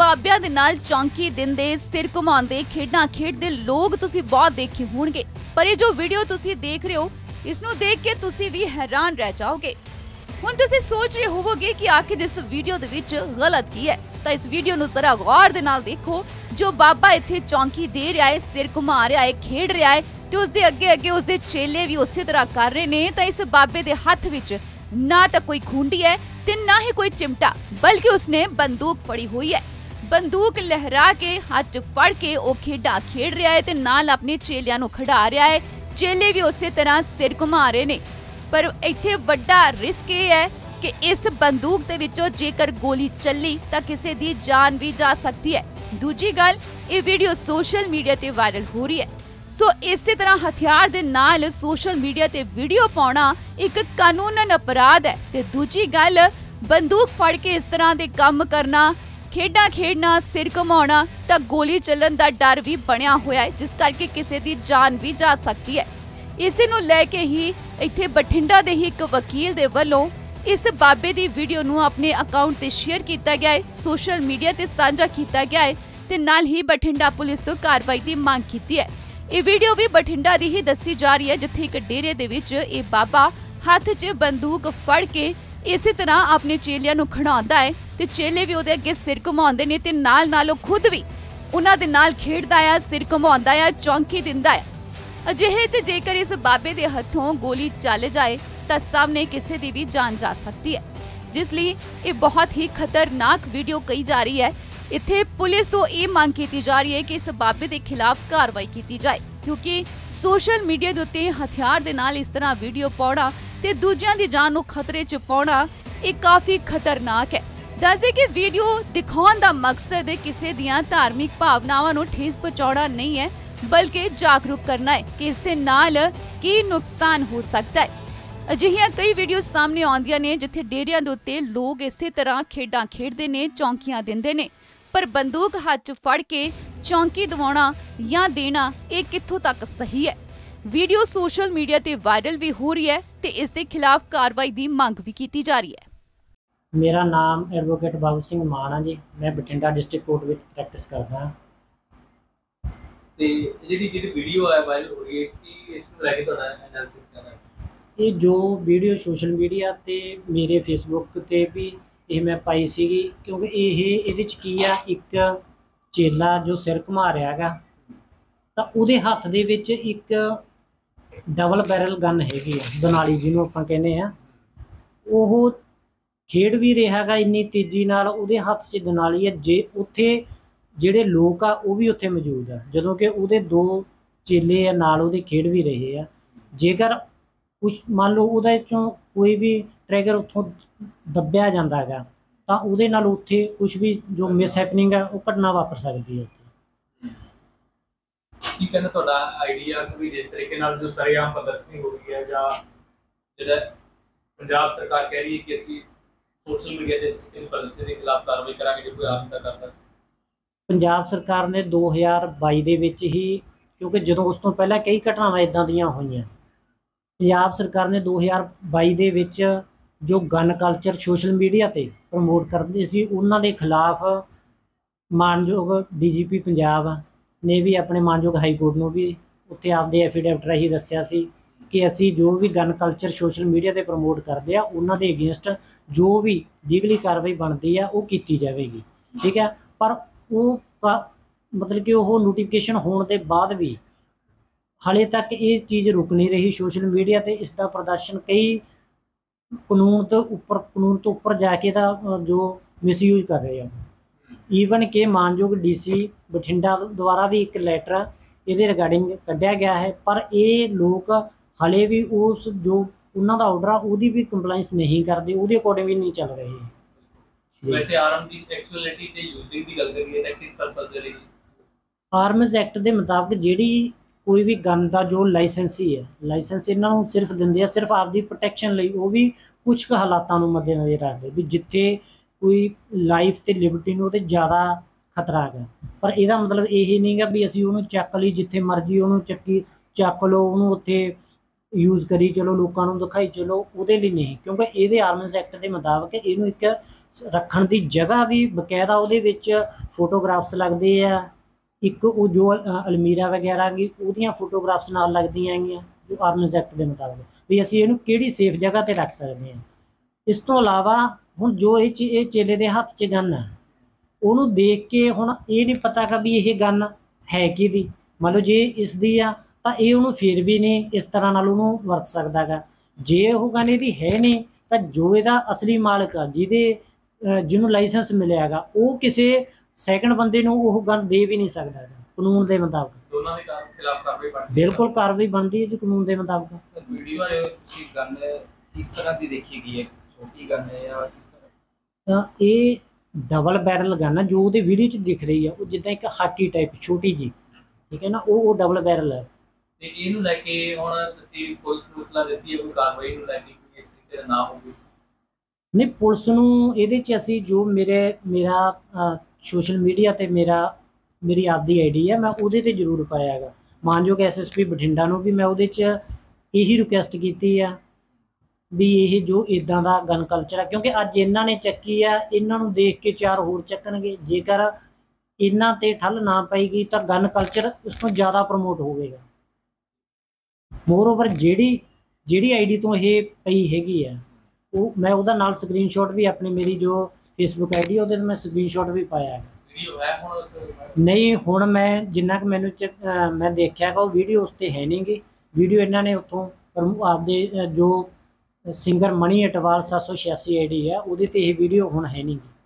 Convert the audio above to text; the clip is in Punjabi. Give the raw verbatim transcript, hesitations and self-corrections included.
ਬਾਬਿਆਂ ਦੇ ਨਾਲ ਚੌਂਕੀ ਦਿੰਦੇ ਸਿਰ ਘੁਮਾਉਂਦੇ ਖੇਡਾਂ ਖੇਡਦੇ ਲੋਕ ਤੁਸੀਂ ਬਹੁਤ ਦੇਖੇ ਹੋਣਗੇ, ਪਰ ਇਹ ਜੋ ਵੀਡੀਓ ਤੁਸੀਂ ਦੇਖ ਰਹੇ ਹੋ ਇਸ ਨੂੰ ਦੇਖ ਕੇ ਤੁਸੀਂ ਵੀ ਹੈਰਾਨ ਰਹਿ ਜਾਓਗੇ। ਹੁਣ ਤੁਸੀਂ ਸੋਚ ਰਹੇ ਹੋਵੋਗੇ ਕਿ ਆਖਿਰ ਇਸ ਵੀਡੀਓ ਦੇ ਵਿੱਚ ਗਲਤ ਕੀ ਹੈ, ਤਾਂ ਇਸ ਵੀਡੀਓ ਨੂੰ ਜ਼ਰਾ ਗੌਰ ਦੇ ਨਾਲ ਦੇਖੋ। ਜੋ ਬਾਬਾ ਇੱਥੇ ਚੌਂਕੀ ਦੇ ਰਿਹਾ ਹੈ, ਸਿਰ ਘੁਮਾ ਰਿਹਾ ਹੈ, ਖੇਡ ਰਿਹਾ ਹੈ ਤੇ ਉਸਦੇ ਅੱਗੇ ਅੱਗੇ ਉਸਦੇ ਚੇਲੇ ਵੀ ਉਸੇ ਤਰ੍ਹਾਂ ਕਰ ਰਹੇ ਨੇ। ਤਾਂ ਇਸ ਬਾਬੇ ਦੇ ਹੱਥ ਵਿੱਚ ਨਾ ਤਾਂ ਕੋਈ ਖੁੰਡੀ ਹੈ ਤੇ ਨਾ ਹੀ ਕੋਈ ਚਿਮਟਾ, ਬਲਕਿ ਉਸਨੇ ਬੰਦੂਕ ਫੜੀ ਹੋਈ ਹੈ। ਬੰਦੂਕ ਲਹਿਰਾ ਕੇ ਹੱਥ 'ਚ ਫੜ ਕੇ ਉਹ ਖੇਡਾਂ ਖੇਡ ਰਿਹਾ ਹੈ ਤੇ ਨਾਲ ਆਪਣੇ ਚੇਲਿਆਂ ਨੂੰ ਖਿਡਾ ਰਿਹਾ ਹੈ। ਚੇਲੇ ਵੀ ਉਸੇ ਤਰ੍ਹਾਂ ਸਿਰ ਘੁਮਾ ਰਹੇ ਨੇ, ਪਰ ਇੱਥੇ ਵੱਡਾ ਰਿਸਕ ਇਹ ਹੈ ਕਿ ਇਸ ਬੰਦੂਕ ਦੇ ਵਿੱਚੋਂ ਜੇਕਰ ਗੋਲੀ ਚੱਲੀ ਤਾਂ ਕਿਸੇ ਦੀ ਜਾਨ ਵੀ ਜਾ ਸਕਦੀ ਹੈ। ਦੂਜੀ ਗੱਲ, ਇਹ ਵੀਡੀਓ ਸੋਸ਼ਲ ਮੀਡੀਆ ਤੇ ਵਾਇਰਲ ਹੋ ਰਹੀ ਹੈ, ਸੋ ਇਸੇ ਤਰ੍ਹਾਂ ਹਥਿਆਰ ਦੇ ਨਾਲ ਸੋਸ਼ਲ ਮੀਡੀਆ ਤੇ ਵੀਡੀਓ ਪਾਉਣਾ ਇੱਕ ਕਾਨੂੰਨਨ ਅਪਰਾਧ ਹੈ। ਤੇ ਦੂਜੀ ਗੱਲ, ਬੰਦੂਕ ਫੜ ਕੇ ਇਸ ਤਰ੍ਹਾਂ ਦੇ ਕੰਮ ਕਰਨਾ, ਖੇਡਾਂ ਖੇਡਣਾ, ਸਿਰ ਘੁਮਾਉਣਾ, ਤਾਂ ਗੋਲੀ ਚੱਲਣ ਦਾ ਡਰ ਵੀ ਬਣਿਆ ਹੋਇਆ ਹੈ, ਜਿਸ ਕਰਕੇ ਕਿਸੇ ਦੀ ਜਾਨ ਵੀ ਜਾ ਸਕਦੀ ਹੈ। ਇਸੇ ਨੂੰ ਲੈ ਕੇ ਹੀ ਇੱਥੇ ਬਠਿੰਡਾ ਦੇ ਹੀ ਇੱਕ ਵਕੀਲ ਦੇ ਵੱਲੋਂ ਇਸ ਬਾਬੇ ਦੀ ਵੀਡੀਓ ਨੂੰ ਆਪਣੇ ਅਕਾਊਂਟ ਤੇ ਸ਼ੇਅਰ ਕੀਤਾ ਗਿਆ ਹੈ, ਸੋਸ਼ਲ ਮੀਡੀਆ ਤੇ ਸਾਂਝਾ ਕੀਤਾ ਗਿਆ ਹੈ ਤੇ ਨਾਲ ਹੀ ਬਠਿੰਡਾ ਪੁਲਿਸ ਤੋਂ ਕਾਰਵਾਈ ਦੀ ਮੰਗ ਕੀਤੀ ਹੈ। ਇਹ ਵੀਡੀਓ ਵੀ ਬਠਿੰਡਾ ਦੀ ਹੀ ਦੱਸੀ ਜਾ ਰਹੀ ਹੈ, ਜਿੱਥੇ ਇੱਕ ਡੇਰੇ ਦੇ ਵਿੱਚ ਇਹ ਬਾਬਾ ਹੱਥ 'ਚ ਬੰਦੂਕ ਫੜ ਕੇ ਇਸੇ ਤਰ੍ਹਾਂ ਆਪਣੇ ਚੇਲਿਆਂ ਨੂੰ ਖਿਡਾਉਂਦਾ ਹੈ ਤੇ ਚੇਲੇ ਵੀ ਉਹਦੇ ਅੱਗੇ ਸਿਰ ਘੁਮਾਉਂਦੇ ਨੇ ਤੇ ਨਾਲ ਨਾਲ ਉਹ ਖੁਦ ਵੀ ਉਹਨਾਂ ਦੇ ਨਾਲ ਖੇਡਦਾ ਆ, ਸਿਰ ਘੁਮਾਉਂਦਾ ਆ, ਚੌਂਕੀ ਦਿੰਦਾ ਹੈ। ਅਜਿਹੇ 'ਚ ਜੇਕਰ ਇਸ ਬਾਬੇ ਦੇ ਹੱਥੋਂ ਗੋਲੀ ਚੱਲ ਜਾਏ ਤਾਂ ਸਾਹਮਣੇ ਕਿਸੇ ਦੀ ਵੀ ਜਾਨ ਜਾ ਸਕਦੀ ਹੈ, ਜਿਸ ਲਈ ਇਹ ਬਹੁਤ ਹੀ ਖਤਰਨਾਕ ਵੀਡੀਓ ਕਹੀ ਜਾ ਰਹੀ ਹੈ। ਇੱਥੇ ਪੁਲਿਸ ਤੋਂ ਇਹ ਮੰਗ ਕੀਤੀ ਜਾ ਰਹੀ ਹੈ ਕਿ ਇਸ ਬਾਬੇ ਦੇ ਖਿਲਾਫ ਕਾਰਵਾਈ ਕੀਤੀ ਜਾਏ, ਕਿਉਂਕਿ ਸੋਸ਼ਲ ਮੀਡੀਆ ਦੇ ਉੱਤੇ ਹਥਿਆਰ ਦੇ ਨਾਲ ਇਸ ਤਰ੍ਹਾਂ ਵੀਡੀਓ ਪਾਉਣਾ ਤੇ ਦੂਜਿਆਂ ਦੀ ਜਾਨ ਨੂੰ ਖਤਰੇ 'ਚ ਪਾਉਣਾ ਇਹ ਕਾਫੀ ਖਤਰਨਾਕ ਹੈ। ਦੱਸਦੇ ਕਿ ਵੀਡੀਓ ਦਿਖਾਉਣ ਦਾ ਮਕਸਦ ਕਿਸੇ ਦੀਆਂ ਧਾਰਮਿਕ ਭਾਵਨਾਵਾਂ ਨੂੰ ਠੇਸ ਪਹੁੰਚਾਉਣਾ ਨਹੀਂ ਹੈ, ਬਲਕਿ ਜਾਗਰੂਕ ਕਰਨਾ ਹੈ ਕਿ ਇਸ ਦੇ ਨਾਲ ਕੀ ਨੁਕਸਾਨ ਹੋ ਸਕਦਾ ਹੈ। ਅਜਿਹੀਆਂ ਕਈ ਵੀਡੀਓ ਸਾਹਮਣੇ ਆਉਂਦੀਆਂ ਨੇ ਜਿੱਥੇ ਡੇਰਿਆਂ ਦੇ ਉੱਤੇ ਲੋਕ ਇਸੇ ਤਰ੍ਹਾਂ ਖੇਡਾਂ ਖੇਡਦੇ ਨੇ, ਚੌਂਕੀਆਂ ਦਿੰਦੇ ਨੇ, ਪਰ ਬੰਦੂਕ ਹੱਥ 'ਚ ਫੜ ਕੇ ਚੌਂਕੀ ਦਿਵਾਉਣਾ ਜਾਂ ਦੇਣਾ ਇਹ ਕਿੱਥੋਂ ਤੱਕ ਸਹੀ ਹੈ। ਵੀਡੀਓ ਸੋਸ਼ਲ ਮੀਡੀਆ ਤੇ ਵਾਇਰਲ ਵੀ ਹੋ ਰਹੀ ਹੈ ਤੇ ਇਸ ਦੇ ਖਿਲਾਫ ਕਾਰਵਾਈ ਦੀ ਮੰਗ ਵੀ ਕੀਤੀ ਜਾ ਰਹੀ ਹੈ। ਮੇਰਾ ਨਾਮ ਐਡਵੋਕੇਟ ਬਾਬੂ ਸਿੰਘ ਮਾਨ ਹੈ ਜੀ, ਮੈਂ ਬਠਿੰਡਾ ਡਿਸਟ੍ਰਿਕਟ ਕੋਰਟ ਵਿੱਚ ਪ੍ਰੈਕਟਿਸ ਕਰਦਾ ਹਾਂ। ਤੇ ਜਿਹੜੀ ਜਿਹੜੀ ਵੀਡੀਓ ਹੈ ਵਾਇਰਲ ਹੋ ਰਹੀ ਹੈ, ਕੀ ਇਸ ਨੂੰ ਲੈ ਕੇ ਤੁਹਾਡਾ ਐਨਾਲਿਸਿਸ ਕਰਨਾ ਹੈ? ਇਹ ਜੋ ਵੀਡੀਓ ਸੋਸ਼ਲ ਮੀਡੀਆ ਤੇ ਮੇਰੇ ਫੇਸਬੁੱਕ ਤੇ ਵੀ ਇਹ ਮੈਂ ਪਾਈ ਸੀਗੀ, ਕਿਉਂਕਿ ਇਹ ਇਹਦੇ 'ਚ ਕੀ ਆ, ਇੱਕ ਚੇਲਾ ਜੋ ਸਿਰ ਘੁਮਾ ਰਿਹਾ ਹੈਗਾ ਤਾਂ ਉਹਦੇ ਹੱਥ ਦੇ ਵਿੱਚ ਇੱਕ ਡਬਲ ਬੈਰਲ ਗਨ ਹੈਗੀ ਆ, ਦਨਾਲੀ ਜਿਹਨੂੰ ਆਪਾਂ ਕਹਿੰਦੇ ਆ। ਉਹ ਖੇਡ ਵੀ ਰਿਹਾ ਹੈਗਾ ਇੰਨੀ ਤੇਜ਼ੀ ਨਾਲ, ਉਹਦੇ ਹੱਥ 'ਚ ਦਨਾਲੀ ਹੈ। ਜੇ ਉੱਥੇ ਜਿਹੜੇ ਲੋਕ ਆ ਉਹ ਵੀ ਉੱਥੇ ਮੌਜੂਦ ਆ, ਜਦੋਂ ਕਿ ਉਹਦੇ ਦੋ ਚੇਲੇ ਆ ਨਾਲ ਉਹਦੇ ਖੇਡ ਵੀ ਰਹੇ ਆ। ਜੇਕਰ ਕੁਛ ਮੰਨ ਲਓ ਉਹਦੇ 'ਚੋਂ ਕੋਈ ਵੀ ਟ੍ਰਿਗਰ ਉੱਥੋਂ ਦੱਬਿਆ ਜਾਂਦਾ ਹੈਗਾ ਤਾਂ ਉਹਦੇ ਨਾਲ ਉੱਥੇ ਕੁਛ ਵੀ ਜੋ ਮਿਸ ਹੈਪਨਿੰਗ ਹੈ ਉਹ ਘਟਨਾ ਵਾਪਰ ਸਕਦੀ ਹੈ। ਕੀ ਕਹਿੰਦਾ ਤੁਹਾਡਾ ਆਈਡੀਆ ਕਿ ਜਿਸ ਤਰੀਕੇ ਨਾਲ ਜੋ ਸਰੇਆਮ ਪ੍ਰਦਰਸ਼ਨੀ ਹੋ ਰਹੀ ਹੈ ਜਾਂ ਜਿਹੜਾ ਪੰਜਾਬ ਸਰਕਾਰ ਕਹਿ ਰਹੀ ਹੈ ਕਿ ਅਸੀਂ ਸੋਸ਼ਲ ਮੀਡੀਆ ਦੇ ਇਸ ਪਾਲਿਸੀ ਦੇ ਖਿਲਾਫ ਕਾਰਵਾਈ ਕਰਾਂਗੇ ਜੇ ਕੋਈ ਆਦਮੀ ਦਾ ਕਰਦਾ? ਪੰਜਾਬ ਸਰਕਾਰ ਨੇ ਦੋ ਹਜ਼ਾਰ ਬਾਈ ਦੇ ਵਿੱਚ ਹੀ, ਕਿਉਂਕਿ ਜਦੋਂ ਉਸ ਤੋਂ ਪਹਿਲਾਂ ਕਈ ਘਟਨਾਵਾਂ ਇੱਦਾਂ ਦੀਆਂ ਹੋਈਆਂ, ਪੰਜਾਬ ਸਰਕਾਰ ਨੇ ਦੋ ਹਜ਼ਾਰ ਬਾਈ ਦੇ ਵਿੱਚ ਜੋ ਗਨ ਕਲਚਰ ਸੋਸ਼ਲ ਮੀਡੀਆ ਤੇ ਪ੍ਰਮੋਟ ਕਰਦੇ ਸੀ ਉਹਨਾਂ ਦੇ ਖਿਲਾਫ ਮਾਨਯੋਗ ਡੀ ਜੀ ਪੀ ਪੰਜਾਬ ਨੇ ਵੀ ਆਪਣੇ ਮਾਨਯੋਗ ਹਾਈ ਕੋਰਟ ਨੂੰ ਵੀ ਉੱਥੇ ਆਪਦੇ ਐਫੀਡੇਵਿਟ ਰਾਹੀਂ ਦੱਸਿਆ ਸੀ ਕਿ ਅਸੀਂ ਜੋ ਵੀ ਗਨ ਕਲਚਰ ਸੋਸ਼ਲ ਮੀਡੀਆ ਤੇ ਪ੍ਰਮੋਟ ਕਰਦੇ ਆ ਉਹਨਾਂ ਦੇ ਅਗੇਂਸਟ ਜੋ ਵੀ ਲੀਗਲੀ ਕਾਰਵਾਈ ਬਣਦੀ ਆ ਉਹ ਕੀਤੀ ਜਾਵੇਗੀ, ਠੀਕ ਹੈ। ਪਰ ਉਹ ਮਤਲਬ ਕਿ ਉਹ ਨੋਟੀਫਿਕੇਸ਼ਨ ਹੋਣ ਦੇ ਬਾਅਦ ਵੀ ਹਾਲੇ ਤੱਕ ਇਹ ਚੀਜ਼ ਰੁਕ ਨਹੀਂ ਰਹੀ। ਸੋਸ਼ਲ ਮੀਡੀਆ ਤੇ ਇਸ ਦਾ ਪ੍ਰਦਰਸ਼ਨ ਕਈ ਕਾਨੂੰਨ ਤੋਂ ਉੱਪਰ ਕਾਨੂੰਨ ਤੋਂ ਉੱਪਰ ਜਾ ਕੇ ਦਾ ਜੋ ਮਿਸਯੂਜ਼ ਕਰ ਰਹੇ ਆ। ਈਵਨ ਕਿ ਮਾਨਯੋਗ ਡੀ ਸੀ ਬਠਿੰਡਾ ਦੁਆਰਾ ਵੀ ਇੱਕ ਲੈਟਰ ਇਹਦੇ ਰਿਗਾਰਡਿੰਗ ਕੱਢਿਆ ਗਿਆ ਹੈ, ਪਰ ਇਹ ਲੋਕ ਹਾਲੇ ਵੀ ਉਸ ਜੋ ਉਹਨਾਂ ਦਾ ਆਰਡਰ ਆ ਉਹਦੀ ਵੀ ਕੰਪਲਾਈਂਸ ਨਹੀਂ ਕਰਦੇ, ਉਹਦੇ ਅਕੋਰਡਿੰਗ ਵੀ ਨਹੀਂ ਚੱਲ ਰਹੇ। ਵੈਸੇ ਆਰਮ ਦੀ ਐਕਚੁਅਲਿਟੀ ਤੇ ਯੂਜ਼ਿੰਗ ਦੀ ਗੱਲ ਕਰੀਏ ਤਾਂ ਕਿਸ ਪਰਪਸ ਦੇ ਲਈ? ਆਰਮਜ਼ ਐਕਟ ਦੇ ਮੁਤਾਬਕ ਜਿਹੜੀ ਕੋਈ ਵੀ ਗਨ ਦਾ ਜੋ ਲਾਇਸੈਂਸੀ ਹੈ, ਲਾਇਸੈਂਸ ਇਹਨਾਂ ਨੂੰ ਸਿਰਫ ਦਿੰਦੇ ਆ ਸਿਰਫ ਆਪਦੀ ਪ੍ਰੋਟੈਕਸ਼ਨ ਲਈ, ਉਹ ਵੀ ਕੁਝ ਕੁ ਹਾਲਾਤਾਂ ਨੂੰ ਮੱਦੇਨਜ਼ਰ ਰੱਖਦੇ ਵੀ ਜਿੱਥੇ ਕੋਈ ਲਾਈਫ ਤੇ ਲਿਬਰਟੀ ਨੂੰ ਉਹਤੇ ਜ਼ਿਆਦਾ ਖਤਰਾ ਹੈਗਾ। ਪਰ ਇਹਦਾ ਮਤਲਬ ਇਹ ਨਹੀਂ ਗਾ ਵੀ ਅਸੀਂ ਉਹਨੂੰ ਚੱਕ ਲਈ ਜਿੱਥੇ ਮਰਜ਼ੀ ਉਹਨੂੰ ਚੱਕੀ ਚੱਕ ਲਓ, ਉਹਨੂੰ ਉੱਥੇ ਯੂਜ਼ ਕਰੀ ਚਲੋ, ਲੋਕਾਂ ਨੂੰ ਦਿਖਾਈ ਚਲੋ, ਉਹਦੇ ਲਈ ਨਹੀਂ। ਕਿਉਂਕਿ ਇਹਦੇ ਆਰਮਸ ਐਕਟ ਦੇ ਮੁਤਾਬਕ ਇਹਨੂੰ ਇੱਕ ਰੱਖਣ ਦੀ ਜਗ੍ਹਾ ਵੀ ਬਕਾਇਦਾ ਉਹਦੇ ਵਿੱਚ ਫੋਟੋਗ੍ਰਾਫਸ ਲੱਗਦੇ ਆ, ਇੱਕ ਉਹ ਜੋ ਅ, ਅਲਮੀਰਾ ਵਗੈਰਾ ਗੀ ਉਹਦੀਆਂ ਫੋਟੋਗ੍ਰਾਫਸ ਨਾਲ ਲੱਗਦੀਆਂ ਹੈਗੀਆਂ ਜੋ ਆਰਮਸ ਐਕਟ ਦੇ ਮੁਤਾਬਕ, ਵੀ ਅਸੀਂ ਇਹਨੂੰ ਕਿਹੜੀ ਸੇਫ ਜਗ੍ਹਾ 'ਤੇ ਰੱਖ ਸਕਦੇ ਹਾਂ। ਇਸ ਤੋਂ ਇਲਾਵਾ ਹੁਣ ਜੋ ਇਹ ਚ ਇਹ ਚੇਲੇ ਦੇ ਹੱਥ 'ਚ ਗਨ ਹੈ, ਉਹਨੂੰ ਦੇਖ ਕੇ ਹੁਣ ਇਹ ਨਹੀਂ ਪਤਾ ਕਿ ਵੀ ਇਹ ਗਨ ਹੈ ਕਿਹਦੀ। ਮੰਨ ਲਓ ਜੇ ਇਸ ਦੀ ਆ ਤਾਂ ਇਹ ਉਹਨੂੰ ਫਿਰ ਵੀ ਨਹੀਂ ਇਸ ਤਰ੍ਹਾਂ ਨਾਲ ਉਹਨੂੰ ਵਰਤ ਸਕਦਾ ਗਾ। ਜੇ ਉਹ ਗਨ ਇਹਦੀ ਹੈ ਨਹੀਂ ਤਾਂ ਜੋ ਇਹਦਾ ਅਸਲੀ ਮਾਲਕ ਆ, ਜਿਹਦੇ ਅ, ਜਿਹਨੂੰ ਲਾਇਸੈਂਸ ਮਿਲਿਆ ਹੈਗਾ, ਉਹ ਕਿਸੇ ਸੈਕਿੰਡ ਬੰਦੇ ਨੂੰ ਉਹ ਗਨ ਦੇ ਵੀ ਨਹੀਂ ਸਕਦਾ ਗਾ ਕਾਨੂੰਨ ਦੇ ਮੁਤਾਬਕ। ਦੋਨਾਂ ਦੇ ਕਾਰ- ਖਿਲਾਫ ਕਾਰਵਾਈ ਬਣਦੀ ਹੈ। ਬਿਲਕੁਲ ਕਾਰਵਾਈ ਬਣਦੀ ਹੈ ਜੀ ਕਾਨੂੰਨ ਦੇ ਮੁਤਾਬਕ। ਵੀਡੀਓ 'ਚ ਤੁਸੀਂ ਗਨ ਕਿਸ ਤਰ੍ਹਾਂ ਦੀ ਦੇਖੀ ਗਈ ਹੈ, ਛੋਟੀ ਗਨ ਹੈ ਜਾਂ ਕਿਸ ਤਰ੍ਹਾਂ? ਤਾਂ ਇਹ ਡਬਲ ਬੈਰਲ ਗਨ ਆ ਜੋ ਉਹਦੇ ਵੀਡੀਓ 'ਚ ਦਿਖ ਰਹੀ ਆ, ਉਹ ਜਿੱਦਾਂ ਇੱਕ ਹਾਕੀ ਟਾਈਪ ਛੋਟੀ ਜੀ, ਠੀਕ ਹੈ ਨਾ, ਉਹ ਉਹ ਡਬਲ ਬੈਰਲ ਹੈ। ਤੇ ਇਹਨੂੰ ਲੈ ਕੇ ਹੁਣ ਤੁਸੀਂ ਪੁਲਿਸ ਨੂੰ ਇਤਲਾ ਦਿੱਤੀ ਹੈ ਕੋਈ ਕਾਰਵਾਈ ਨੂੰ ਲੈ ਕੇ ਕੋਈ ਇਸ ਤਰੀਕੇ ਦਾ ਨਾ ਹੋਵੇ? ਨਹੀਂ, ਪੁਲਿਸ ਨੂੰ ਇਹਦੇ 'ਚ ਅਸੀਂ ਜੋ ਮੇਰੇ ਮੇਰਾ ਸੋਸ਼ਲ ਮੀਡੀਆ 'ਤੇ ਮੇਰਾ ਮੇਰੀ ਆਪਦੀ ਆਈ ਡੀ ਹੈ, ਮੈਂ ਉਹਦੇ 'ਤੇ ਜ਼ਰੂਰ ਪਾਇਆ ਹੈਗਾ। ਮਾਨਯੋਗ ਐਸ ਐਸ ਪੀ ਬਠਿੰਡਾ ਨੂੰ ਵੀ ਮੈਂ ਉਹਦੇ 'ਚ ਇਹੀ ਰਿਕੁਐਸਟ ਕੀਤੀ ਆ ਵੀ ਇਹ ਜੋ ਇਦਾਂ ਦਾ ਗਨ ਕਲਚਰ ਆ, ਕਿਉਂਕਿ ਅੱਜ ਇਹਨਾਂ ਨੇ ਚੱਕੀ ਆ, ਇਹਨਾਂ ਨੂੰ ਦੇਖ ਕੇ ਚਾਰ ਹੋਰ ਚੱਕਣਗੇ। ਜੇਕਰ ਇਹਨਾਂ 'ਤੇ ਠੱਲ ਨਾ ਪਏਗੀ ਤਾਂ ਗਨ ਕਲਚਰ ਉਸ ਤੋਂ ਜ਼ਿਆਦਾ ਪ੍ਰਮੋਟ ਹੋਵੇਗਾ। ਮੋਰਓਵਰ ਜਿਹੜੀ ਜਿਹੜੀ ਆਈ ਡੀ ਤੋਂ ਇਹ ਪਈ ਹੈਗੀ ਆ, ਉਹ ਮੈਂ ਉਹਦਾ ਨਾਲ ਸਕਰੀਨਸ਼ਾਟ ਵੀ ਆਪਣੀ ਮੇਰੀ ਜੋ ਫੇਸਬੁੱਕ ਆਈ ਡੀ ਉਹਦੇ 'ਤੇ ਮੈਂ ਸਕਰੀਨਸ਼ਾਟ ਵੀ ਪਾਇਆ ਹੈ। ਵੀਡੀਓ ਹੈ ਹੁਣ ਉਸ? ਨਹੀਂ, ਹੁਣ ਮੈਂ ਜਿੰਨਾ ਕੁ ਮੈਨੂੰ ਚ ਅ, ਮੈਂ ਦੇਖਿਆ ਕਿ ਉਹ ਵੀਡੀਓ ਉਸ 'ਤੇ ਹੈ ਨਹੀਂ ਗੀ। ਵੀਡੀਓ ਇਹਨਾਂ ਨੇ ਉੱਥੋਂ ਪ੍ਰਮੋ- ਆਪਦੇ ਅ, ਜੋ ਸਿੰਗਰ ਮਨੀ ਅਟਵਾਲ ਸੱਤ ਸੌ ਛਿਆਸੀ ਆਈ ਡੀ ਹੈ ਉਹਦੇ 'ਤੇ ਇਹ ਵੀਡੀਓ ਹੁਣ ਹੈ ਨਹੀਂ ਗੀ।